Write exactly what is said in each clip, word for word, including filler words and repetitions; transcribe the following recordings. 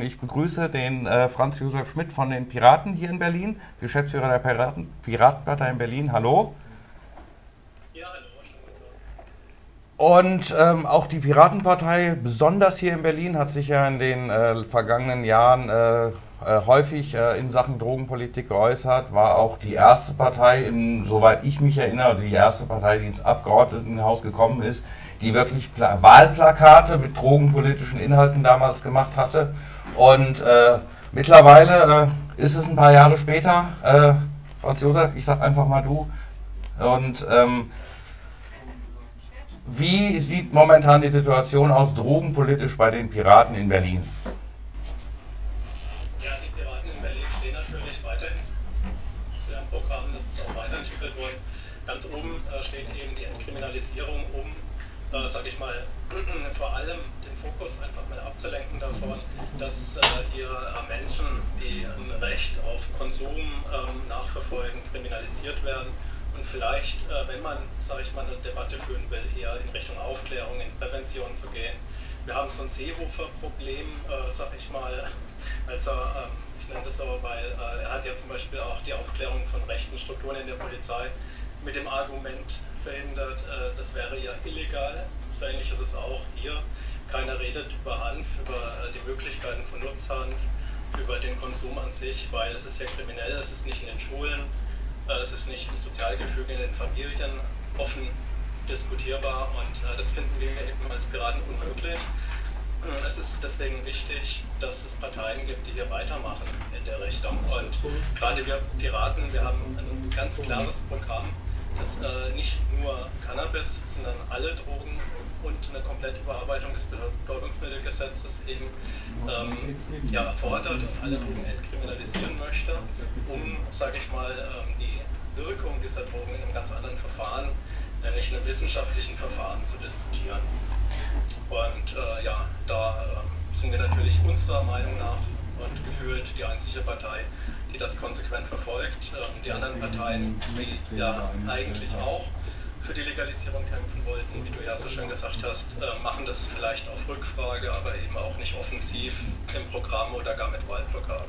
Ich begrüße den äh, Franz Josef Schmidt von den Piraten hier in Berlin, Geschäftsführer der Piraten, Piratenpartei in Berlin. Hallo. Ja, hallo, schönen Und ähm, auch die Piratenpartei, besonders hier in Berlin, hat sich ja in den äh, vergangenen Jahren äh, äh, häufig äh, in Sachen Drogenpolitik geäußert, war auch die erste Partei, in, soweit ich mich erinnere, die erste Partei, die ins Abgeordnetenhaus gekommen ist, die wirklich Pla Wahlplakate mit drogenpolitischen Inhalten damals gemacht hatte. Und äh, mittlerweile äh, ist es ein paar Jahre später, äh, Franz Josef, ich sag einfach mal du, und ähm, wie sieht momentan die Situation aus, drogenpolitisch bei den Piraten in Berlin? Ja, die Piraten in Berlin stehen natürlich weiterhin zu ihrem Programm, das ist auch weiterentwickelt worden. Ganz oben äh, steht eben die Entkriminalisierung, um, äh, sag ich mal, vor allem den Fokus einfach mal abzulenken davon, dass äh, hier äh, Menschen, die ein Recht auf Konsum ähm, nachverfolgen, kriminalisiert werden. Und vielleicht, äh, wenn man, sage ich mal, eine Debatte führen will, eher in Richtung Aufklärung, in Prävention zu gehen. Wir haben so ein Seehofer-Problem, äh, sage ich mal, also ähm, ich nenne das so, weil äh, er hat ja zum Beispiel auch die Aufklärung von rechten Strukturen in der Polizei mit dem Argument verhindert, äh, das wäre ja illegal. So ähnlich ist es auch hier. Keiner redet über Hanf, über äh, die Möglichkeiten von Nutzhanf, über den Konsum an sich, weil es ist ja kriminell, es ist nicht in den Schulen. Es ist nicht im Sozialgefüge in den Familien offen diskutierbar und äh, das finden wir eben als Piraten unmöglich. Es ist deswegen wichtig, dass es Parteien gibt, die hier weitermachen in der Richtung. Und gerade wir Piraten, wir haben ein ganz klares Programm, das äh, nicht nur Cannabis, sondern alle Drogen und eine komplette Überarbeitung des Betäubungsmittelgesetzes eben ähm, ja, fordert und alle Drogen entkriminalisieren möchte, um, sage ich mal, ähm, die Wirkung dieser Drogen in einem ganz anderen Verfahren, nämlich in einem wissenschaftlichen Verfahren, zu diskutieren. Und äh, ja, da äh, sind wir natürlich unserer Meinung nach und gefühlt die einzige Partei, die das konsequent verfolgt. Ähm, die anderen Parteien, die ja eigentlich auch für die Legalisierung kämpfen wollten, wie du ja so schön gesagt hast, äh, machen das vielleicht auf Rückfrage, aber eben auch nicht offensiv im Programm oder gar mit Wahlplakaten.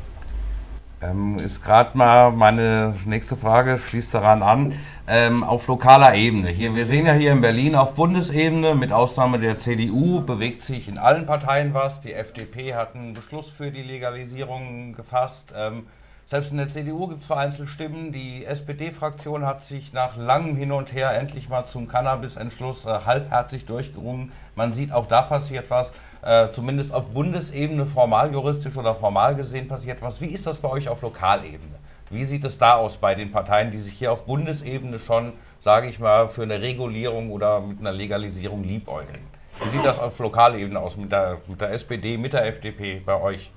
Ähm, ist gerade mal meine nächste Frage, schließt daran an, ähm, auf lokaler Ebene. Hier, wir sehen ja hier in Berlin auf Bundesebene, mit Ausnahme der C D U, bewegt sich in allen Parteien was. Die F D P hat einen Beschluss für die Legalisierung gefasst. Ähm, selbst in der C D U gibt es vereinzelt Stimmen. Die S P D-Fraktion hat sich nach langem Hin und Her endlich mal zum Cannabis-Entschluss äh, halbherzig durchgerungen. Man sieht, auch da passiert was. Äh, zumindest auf Bundesebene, formal juristisch oder formal gesehen, passiert was. Wie ist das bei euch auf Lokalebene? Wie sieht es da aus bei den Parteien, die sich hier auf Bundesebene schon, sage ich mal, für eine Regulierung oder mit einer Legalisierung liebäugeln? Wie sieht das auf Lokalebene aus mit der, mit der S P D, mit der F D P bei euch?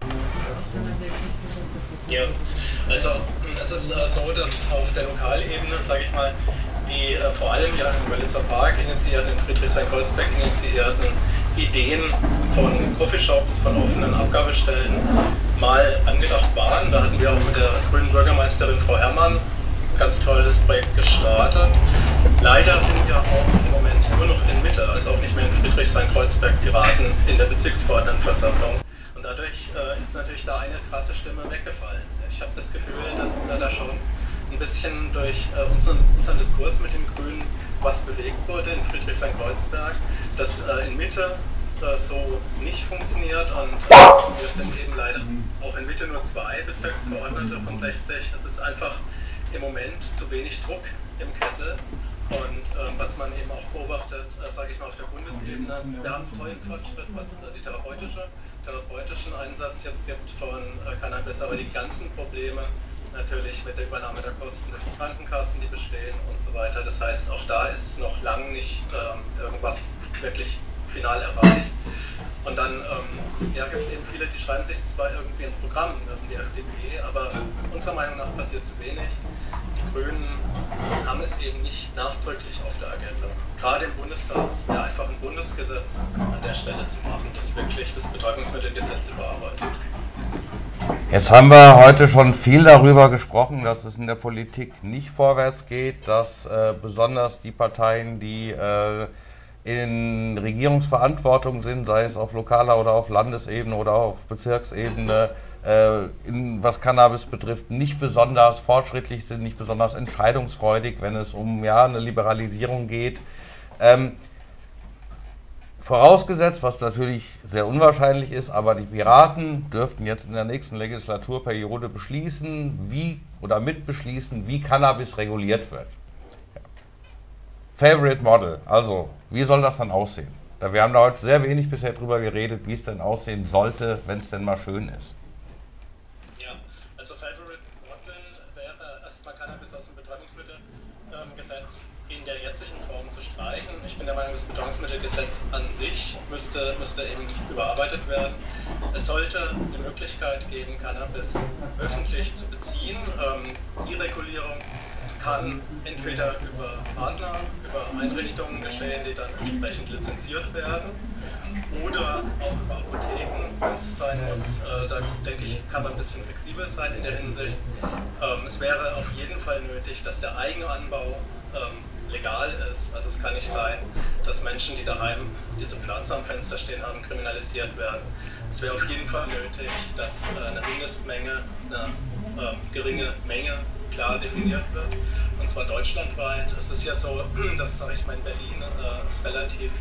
Ja, also es ist äh, so, dass auf der Lokalebene, sage ich mal, die äh, vor allem ja im Wörlitzer Park initiierten, in Friedrichshain-Kreuzberg initiierten Ideen von Coffeeshops, von offenen Abgabestellen mal angedacht waren. Da hatten wir auch mit der grünen Bürgermeisterin Frau Herrmann ein ganz tolles Projekt gestartet. Leider sind ja auch im Moment nur noch in Mitte, also auch nicht mehr in Friedrichshain-Kreuzberg Piraten in der Bezirksverordnetenversammlung. Und dadurch äh, ist natürlich da eine krasse Stimme weggefallen. Ich habe das Gefühl, dass äh, da schon ein bisschen durch äh, unseren, unseren Diskurs mit den Grünen was bewegt wurde in Friedrichshain-Kreuzberg, das äh, in Mitte äh, so nicht funktioniert und äh, wir sind eben leider auch in Mitte nur zwei Bezirksverordnete von sechzig. Es ist einfach im Moment zu wenig Druck im Kessel und äh, was man eben auch beobachtet, äh, sage ich mal auf der Bundesebene, wir haben einen tollen Fortschritt, was äh, die therapeutische, therapeutischen Einsatz jetzt gibt von äh, Cannabis, aber die ganzen Probleme natürlich mit der Übernahme der Kosten durch die Krankenkassen, die bestehen und so weiter. Das heißt, auch da ist noch lange nicht ähm, irgendwas wirklich final erreicht. Und dann ähm, ja, gibt es eben viele, die schreiben sich zwar irgendwie ins Programm, die F D P, aber unserer Meinung nach passiert zu wenig. Die Grünen haben es eben nicht nachdrücklich auf der Agenda. Gerade im Bundestag wäre einfach ein Bundesgesetz an der Stelle zu machen, das wirklich das Betäubungsmittelgesetz überarbeitet. Jetzt haben wir heute schon viel darüber gesprochen, dass es in der Politik nicht vorwärts geht, dass äh, besonders die Parteien, die äh, in Regierungsverantwortung sind, sei es auf lokaler oder auf Landesebene oder auf Bezirksebene, äh, in, was Cannabis betrifft, nicht besonders fortschrittlich sind, nicht besonders entscheidungsfreudig, wenn es um ja, eine Liberalisierung geht. Ähm, vorausgesetzt, was natürlich sehr unwahrscheinlich ist, aber die Piraten dürften jetzt in der nächsten Legislaturperiode beschließen, wie oder mitbeschließen, wie Cannabis reguliert wird. Ja. Favorite Model, also wie soll das dann aussehen? Da wir haben da heute sehr wenig bisher drüber geredet, wie es denn aussehen sollte, wenn es denn mal schön ist. Ja, also Favorite Model wäre erstmal Cannabis aus dem Betäubungsmittelgesetz in der jetzigen Form zu streichen. Ich bin der Meinung, das Betäubungsmittelgesetz an sich müsste, müsste eben überarbeitet werden. Es sollte die Möglichkeit geben, Cannabis öffentlich zu beziehen. Ähm, die Regulierung kann entweder über Partner, über Einrichtungen geschehen, die dann entsprechend lizenziert werden, oder auch über Apotheken, wenn es sein muss. Äh, da denke ich, kann man ein bisschen flexibel sein in der Hinsicht. Ähm, es wäre auf jeden Fall nötig, dass der Eigenanbau ähm, legal ist. Also es kann nicht sein, dass Menschen, die daheim diese Pflanze am Fenster stehen haben, kriminalisiert werden. Es wäre auf jeden Fall nötig, dass äh, eine Mindestmenge, eine äh, geringe Menge klar definiert wird, und zwar deutschlandweit. Es ist ja so, dass, sage ich mal, in Berlin äh, es relativ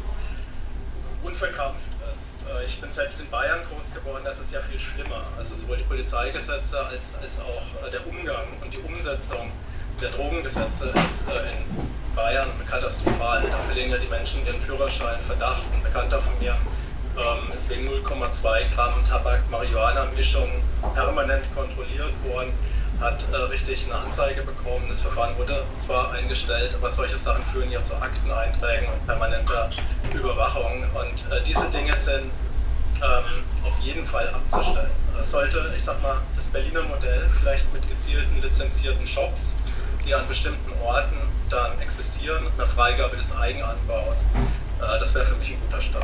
unverkrampft ist. Äh, ich bin selbst in Bayern groß geworden, das ist ja viel schlimmer. Also sowohl die Polizeigesetze als, als auch äh, der Umgang und die Umsetzung der Drogengesetze ist äh, in Bayern katastrophal. Da verlieren ja die Menschen ihren Führerschein. Verdacht, ein Bekannter von mir ähm, ist wegen null Komma zwei Gramm Tabak-Marihuana-Mischung permanent kontrolliert worden, hat äh, richtig eine Anzeige bekommen. Das Verfahren wurde zwar eingestellt, aber solche Sachen führen ja zu Akteneinträgen und permanenter Überwachung. Und äh, diese Dinge sind ähm, auf jeden Fall abzustellen. Es sollte, ich sag mal, das Berliner Modell vielleicht mit gezielten lizenzierten Shops, die an bestimmten Orten dann existieren, mit einer Freigabe des Eigenanbaus, äh, das wäre für mich ein guter Start.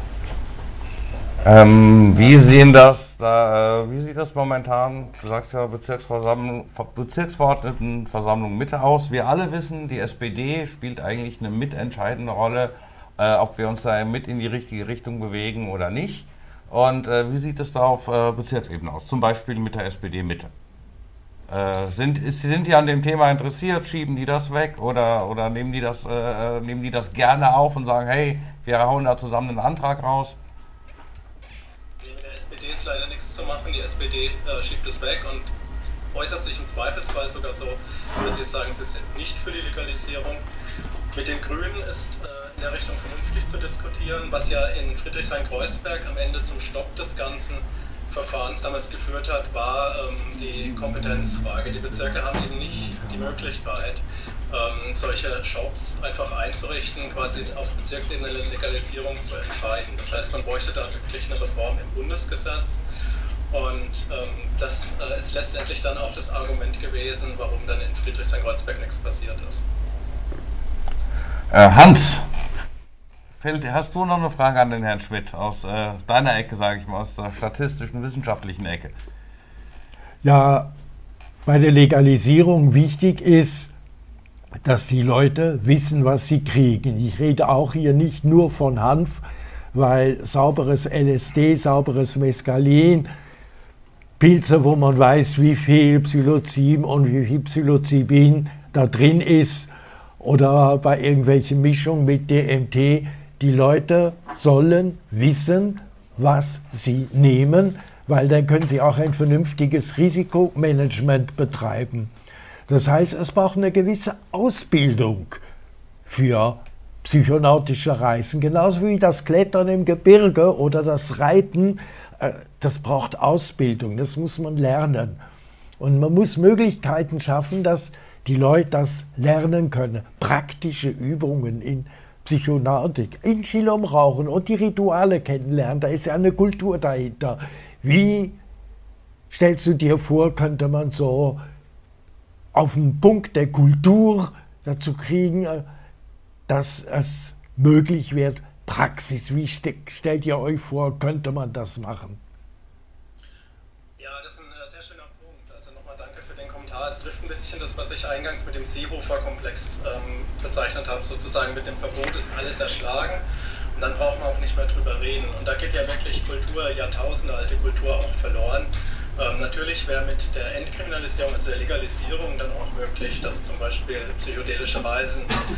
Ähm, wie sehen das, da, äh, wie sieht das momentan, du sagst ja Bezirksversammlung, Bezirksverordnetenversammlung Mitte aus. Wir alle wissen, die S P D spielt eigentlich eine mitentscheidende Rolle, äh, ob wir uns da mit in die richtige Richtung bewegen oder nicht. Und äh, wie sieht es da auf äh, Bezirksebene aus, zum Beispiel mit der S P D Mitte? Äh, sind, ist, sind die an dem Thema interessiert, schieben die das weg oder, oder nehmen, die das, äh, nehmen die das gerne auf und sagen, hey, wir hauen da zusammen einen Antrag raus? Mit der S P D ist leider nichts zu machen. Die S P D äh, schiebt es weg und äußert sich im Zweifelsfall sogar so, dass sie sagen, sie sind nicht für die Legalisierung. Mit den Grünen ist äh, in der Richtung vernünftig zu diskutieren, was ja in Friedrichshain-Kreuzberg am Ende zum Stopp des ganzen Verfahrens damals geführt hat, war ähm, die Kompetenzfrage. Die Bezirke haben eben nicht die Möglichkeit, ähm, solche Shops einfach einzurichten, quasi auf Bezirksebene eine Legalisierung zu entscheiden. Das heißt, man bräuchte da wirklich eine Reform im Bundesgesetz. Und ähm, das äh, ist letztendlich dann auch das Argument gewesen, warum dann in Friedrichshain-Kreuzberg nichts passiert ist. Äh, Hans, hast du noch eine Frage an den Herrn Schmidt aus äh, deiner Ecke, sage ich mal, aus der statistischen, wissenschaftlichen Ecke? Ja, bei der Legalisierung wichtig ist, dass die Leute wissen, was sie kriegen. Ich rede auch hier nicht nur von Hanf, weil sauberes L S D, sauberes Mescalin, Pilze, wo man weiß, wie viel Psilocin und wie viel Psilocybin da drin ist, oder bei irgendwelchen Mischungen mit D M T, die Leute sollen wissen, was sie nehmen, weil dann können sie auch ein vernünftiges Risikomanagement betreiben. Das heißt, es braucht eine gewisse Ausbildung für psychonautische Reisen, genauso wie das Klettern im Gebirge oder das Reiten, das braucht Ausbildung, das muss man lernen. Und man muss Möglichkeiten schaffen, dass die Leute das lernen können. Praktische Übungen in Psychonautik, in Chilomrauchen und die Rituale kennenlernen, da ist ja eine Kultur dahinter. Wie stellst du dir vor, könnte man so auf den Punkt der Kultur dazu kriegen, dass es möglich wird, Praxis, wie stellt ihr euch vor, könnte man das machen? Ja, das ist ein sehr schöner Punkt. Also nochmal danke für den Kommentar. Es trifft ein bisschen das, was ich eingangs mit dem Seehofer-Komplex ähm, bezeichnet habe, sozusagen mit dem Verbot ist alles erschlagen und dann braucht man auch nicht mehr drüber reden. Und da geht ja wirklich Kultur, Jahrtausende alte Kultur auch verloren. Ähm, natürlich wäre mit der Entkriminalisierung, also der Legalisierung dann auch möglich, dass zum Beispiel psychedelische Reisen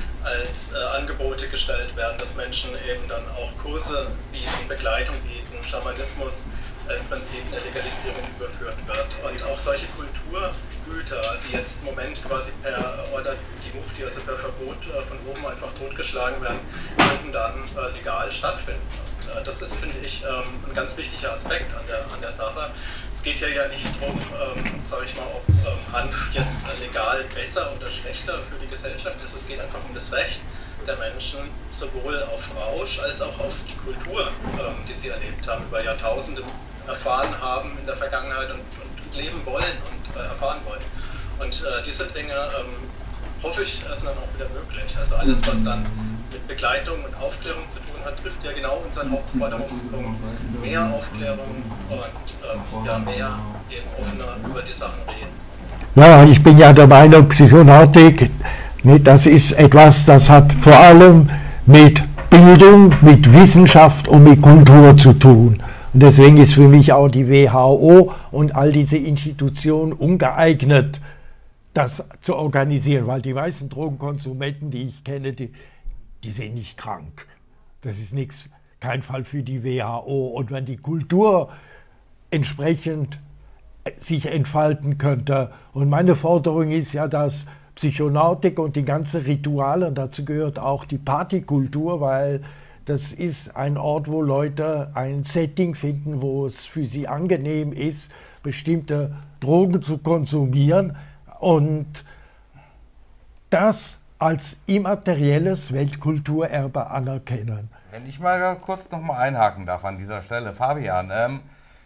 als äh, Angebote gestellt werden, dass Menschen eben dann auch Kurse bieten, Begleitung bieten, Schamanismus äh, im Prinzip eine Legalisierung überführt wird. Und auch solche Kulturgüter, die jetzt im Moment quasi per Order die Mufti, also per Verbot äh, von oben einfach totgeschlagen werden, könnten dann äh, legal stattfinden. Und, äh, das ist, finde ich, ähm, ein ganz wichtiger Aspekt an der, an der Sache. Es geht ja, ja nicht darum, ähm, sage ich mal, ob ähm, Hanf jetzt äh, legal besser oder schlechter für die Gesellschaft ist. Es geht einfach um das Recht der Menschen, sowohl auf Rausch als auch auf die Kultur, ähm, die sie erlebt haben, über Jahrtausende erfahren haben in der Vergangenheit und, und leben wollen und äh, erfahren wollen. Und äh, diese Dinge, ähm, hoffe ich, sind dann auch wieder möglich. Also alles, was dann mit Begleitung und Aufklärung zu tun hat, trifft ja genau unseren Hauptforderungspunkt. Mehr Aufklärung und ähm, ja, mehr eben offener über die Sachen reden. Ja, ich bin ja der Meinung, Psychonautik, ne, das ist etwas, das hat vor allem mit Bildung, mit Wissenschaft und mit Kultur zu tun. Und deswegen ist für mich auch die W H O und all diese Institutionen ungeeignet, das zu organisieren, weil die meisten Drogenkonsumenten, die ich kenne, die, die sind nicht krank. Das ist nichts, kein Fall für die W H O. Und wenn die Kultur entsprechend sich entfalten könnte, und meine Forderung ist ja, dass Psychonautik und die ganzen Rituale, und dazu gehört auch die Partykultur, weil das ist ein Ort, wo Leute ein Setting finden, wo es für sie angenehm ist, bestimmte Drogen zu konsumieren und das als immaterielles Weltkulturerbe anerkennen. Wenn ich mal kurz noch mal einhaken darf an dieser Stelle, Fabian, ähm,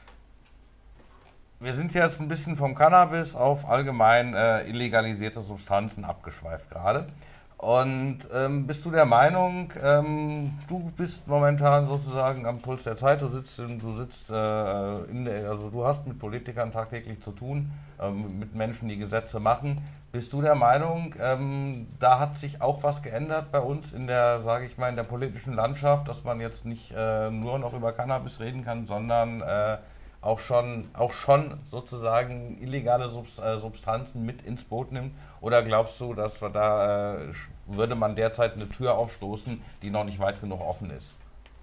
wir sind jetzt ein bisschen vom Cannabis auf allgemein äh, illegalisierte Substanzen abgeschweift gerade. Und ähm, bist du der Meinung, ähm, du bist momentan sozusagen am Puls der Zeit, du sitzt, du sitzt äh, in der, also du hast mit Politikern tagtäglich zu tun, ähm, mit Menschen, die Gesetze machen. Bist du der Meinung, ähm, da hat sich auch was geändert bei uns in der, sage ich mal, in der politischen Landschaft, dass man jetzt nicht äh, nur noch über Cannabis reden kann, sondern äh, auch schon, auch schon sozusagen illegale Substanzen mit ins Boot nimmt? Oder glaubst du, dass wir da, äh, würde man derzeit eine Tür aufstoßen, die noch nicht weit genug offen ist?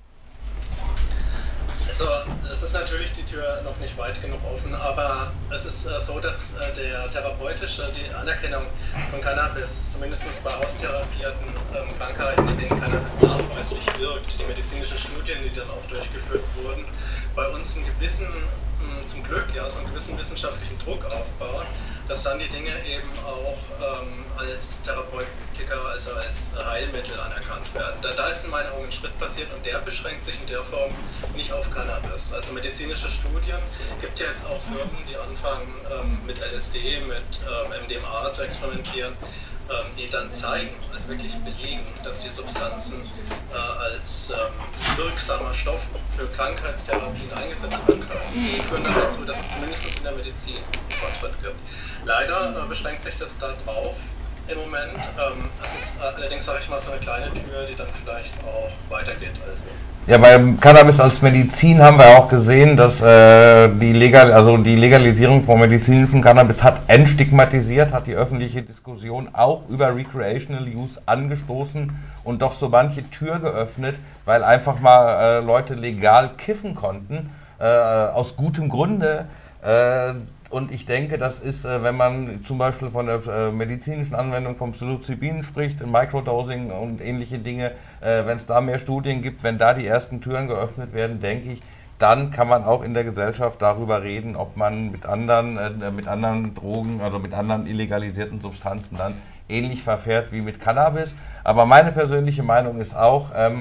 Also es ist natürlich die Tür noch nicht weit genug offen, aber es ist äh, so, dass äh, der therapeutische, die Anerkennung von Cannabis, zumindest bei austherapierten ähm, Krankheiten, in denen Cannabis nachweislich wirkt, die medizinischen Studien, die dann auch durchgeführt wurden, bei uns einen gewissen, mh, zum Glück, ja, so einen gewissen wissenschaftlichen Druck aufbauen, dass dann die Dinge eben auch ähm, als Therapeutika, also als Heilmittel anerkannt werden. Da, da ist in meinen Augen ein Schritt passiert und der beschränkt sich in der Form nicht auf Cannabis. Also medizinische Studien, gibt ja jetzt auch Firmen, die anfangen ähm, mit L S D, mit ähm, M D M A zu experimentieren, ähm, die dann zeigen, also wirklich belegen, dass die Substanzen äh, als ähm, wirksamer Stoff für Krankheitstherapien eingesetzt werden können. Die führen dann dazu, dass es zumindest in der Medizin einen Fortschritt gibt. Leider äh, beschränkt sich das da drauf im Moment. Ähm, es ist äh, allerdings, sage ich mal, so eine kleine Tür, die dann vielleicht auch weitergeht als das. Ja, beim Cannabis als Medizin haben wir auch gesehen, dass äh, die, Legal, also die Legalisierung von medizinischem Cannabis hat entstigmatisiert, hat die öffentliche Diskussion auch über Recreational Use angestoßen und doch so manche Tür geöffnet, weil einfach mal äh, Leute legal kiffen konnten, äh, aus gutem Grunde. Äh, Und ich denke, das ist, wenn man zum Beispiel von der medizinischen Anwendung von Psilocybin spricht, Microdosing und ähnliche Dinge, wenn es da mehr Studien gibt, wenn da die ersten Türen geöffnet werden, denke ich, dann kann man auch in der Gesellschaft darüber reden, ob man mit anderen, mit anderen Drogen, also mit anderen illegalisierten Substanzen dann ähnlich verfährt wie mit Cannabis. Aber meine persönliche Meinung ist auch, ähm,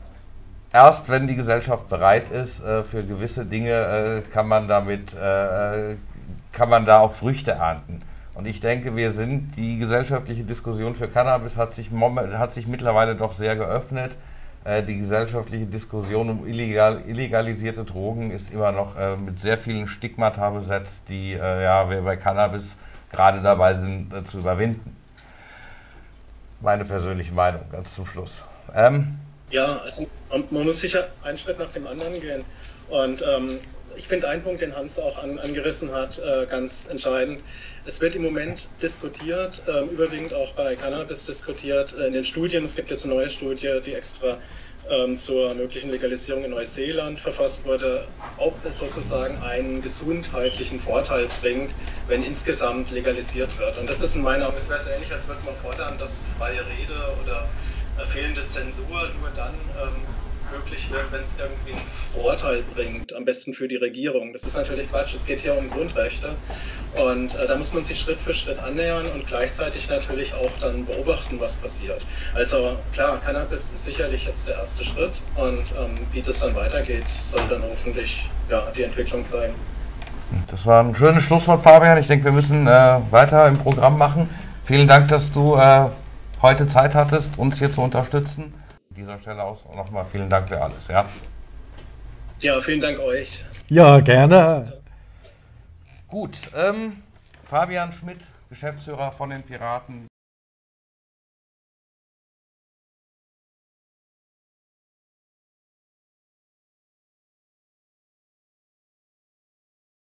erst wenn die Gesellschaft bereit ist äh, für gewisse Dinge, äh, kann man damit äh, kann man da auch Früchte ernten. Und ich denke, wir sind, die gesellschaftliche Diskussion für Cannabis hat sich, hat sich mittlerweile doch sehr geöffnet. Äh, die gesellschaftliche Diskussion um illegal, illegalisierte Drogen ist immer noch äh, mit sehr vielen Stigmata besetzt, die, äh, ja, wer bei Cannabis gerade dabei sind, äh, zu überwinden. Meine persönliche Meinung, ganz zum Schluss. Ähm, Ja, also man, man muss sicher einen Schritt nach dem anderen gehen. Und ähm, ich finde einen Punkt, den Hans auch an, angerissen hat, äh, ganz entscheidend. Es wird im Moment diskutiert, äh, überwiegend auch bei Cannabis diskutiert, äh, in den Studien. Es gibt jetzt eine neue Studie, die extra ähm, zur möglichen Legalisierung in Neuseeland verfasst wurde, ob es sozusagen einen gesundheitlichen Vorteil bringt, wenn insgesamt legalisiert wird. Und das ist in meinen Augen, es wäre so ähnlich, als würde man fordern, dass freie Rede oder äh, fehlende Zensur nur dann ähm, möglich wird, wenn es irgendwie einen Vorteil bringt, am besten für die Regierung. Das ist natürlich Quatsch, es geht hier um Grundrechte und äh, da muss man sich Schritt für Schritt annähern und gleichzeitig natürlich auch dann beobachten, was passiert. Also klar, Cannabis ist sicherlich jetzt der erste Schritt und ähm, wie das dann weitergeht, soll dann hoffentlich ja, die Entwicklung zeigen. Das war ein schönes Schlusswort, Fabian. Ich denke, wir müssen äh, weiter im Programm machen. Vielen Dank, dass du äh, heute Zeit hattest, uns hier zu unterstützen. An dieser Stelle aus nochmal vielen Dank für alles. Ja, ja vielen Dank euch. Ja, gerne. Gut, ähm, Fabian Schmidt, Geschäftsführer von den Piraten.